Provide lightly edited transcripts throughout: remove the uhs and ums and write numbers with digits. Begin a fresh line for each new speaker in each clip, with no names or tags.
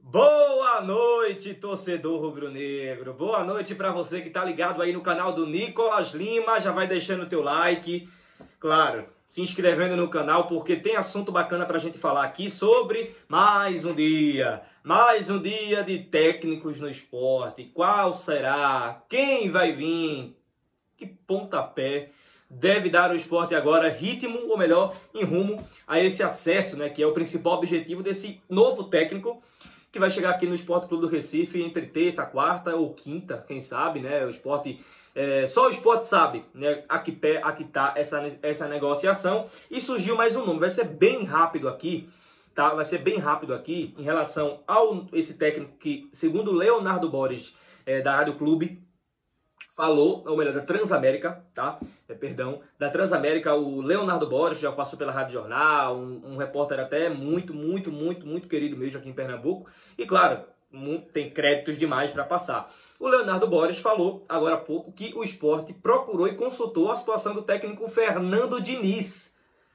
Boa noite, torcedor rubro-negro. Boa noite para você que tá ligado aí no canal do Nicolas Lima. Já vai deixando o teu like. Claro, se inscrevendo no canal porque tem assunto bacana pra gente falar aqui sobre mais um dia. Mais um dia de técnicos no esporte. Qual será? Quem vai vir? Que pontapé deve dar o esporte agora ritmo, ou melhor, em rumo a esse acesso, né? Que é o principal objetivo desse novo técnico que vai chegar aqui no Sport Clube do Recife entre terça, quarta ou quinta, quem sabe, né? O esporte, só o esporte sabe, né? A que tá essa negociação. E surgiu mais um nome, vai ser bem rápido aqui, tá? Vai ser bem rápido aqui em relação a esse técnico que, segundo Leonardo Boris, da Rádio Clube, falou, ou melhor, da Transamérica, tá? Da Transamérica, o Leonardo Boris já passou pela Rádio Jornal, um repórter até muito querido mesmo aqui em Pernambuco. E claro, tem créditos demais para passar. O Leonardo Boris falou, agora há pouco, que o esporte procurou e consultou a situação do técnico Fernando Diniz.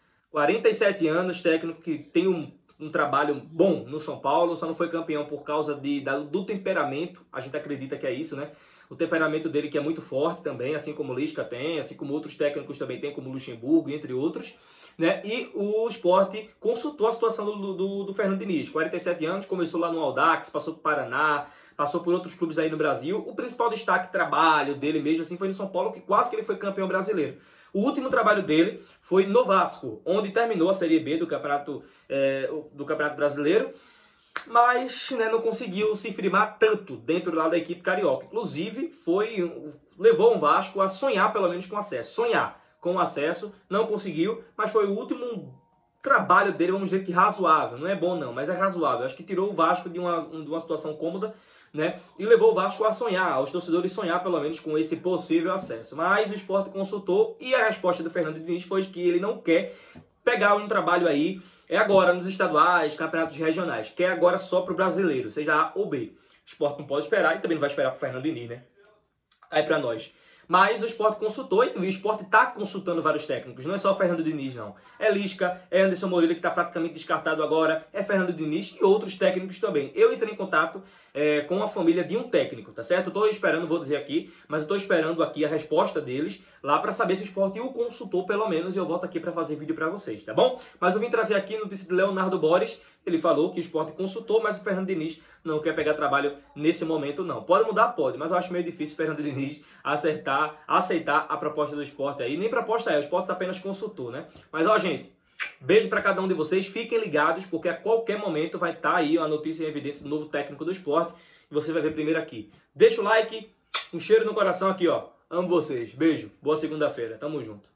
47 anos, técnico que tem um trabalho bom no São Paulo, só não foi campeão por causa do temperamento, a gente acredita que é isso, né? O temperamento dele que é muito forte também, assim como o Lisca tem, assim como outros técnicos também tem, como o Luxemburgo, entre outros, né? E o Sport consultou a situação do Fernando Diniz, 47 anos, começou lá no Audax, passou por Paraná, passou por outros clubes aí no Brasil. O principal destaque, trabalho dele mesmo, assim, foi no São Paulo, que quase que ele foi campeão brasileiro. O último trabalho dele foi no Vasco, onde terminou a Série B do Campeonato Brasileiro, mas né, não conseguiu se firmar tanto dentro lá da equipe carioca. Inclusive, levou o Vasco a sonhar pelo menos com acesso. Sonhar com acesso, não conseguiu, mas foi o último trabalho dele, vamos dizer que razoável. Não é bom não, mas é razoável. Acho que tirou o Vasco de uma situação cômoda, né? E levou o Vasco a sonhar, aos torcedores sonhar pelo menos com esse possível acesso. Mas o Sport consultou e a resposta do Fernando Diniz foi que ele não quer pegar um trabalho aí, agora nos estaduais, campeonatos regionais, que é agora só para o brasileiro, seja A ou B. O Sport não pode esperar e também não vai esperar para o Fernando Diniz, né? Aí para nós. Mas o Sport consultou e o Sport está consultando vários técnicos. Não é só o Fernando Diniz, não. É Lisca, é Anderson Moreira, que está praticamente descartado agora, é Fernando Diniz e outros técnicos também. Eu entrei em contato com a família de um técnico, tá certo? Eu estou esperando, vou dizer aqui, mas eu estou esperando aqui a resposta deles lá para saber se o Sport o consultou pelo menos e eu volto aqui para fazer vídeo para vocês, tá bom? Mas eu vim trazer aqui a notícia de Leonardo Boris. Ele falou que o Sport consultou, mas o Fernando Diniz não quer pegar trabalho nesse momento, não. Pode mudar? Pode, mas eu acho meio difícil o Fernando Diniz aceitar a proposta do Sport aí. Nem proposta o Sport apenas consultou, né? Mas, ó, gente, beijo para cada um de vocês. Fiquem ligados, porque a qualquer momento vai estar aí a notícia em evidência do novo técnico do Sport. E você vai ver primeiro aqui. Deixa o like, um cheiro no coração aqui, ó. Amo vocês. Beijo. Boa segunda-feira. Tamo junto.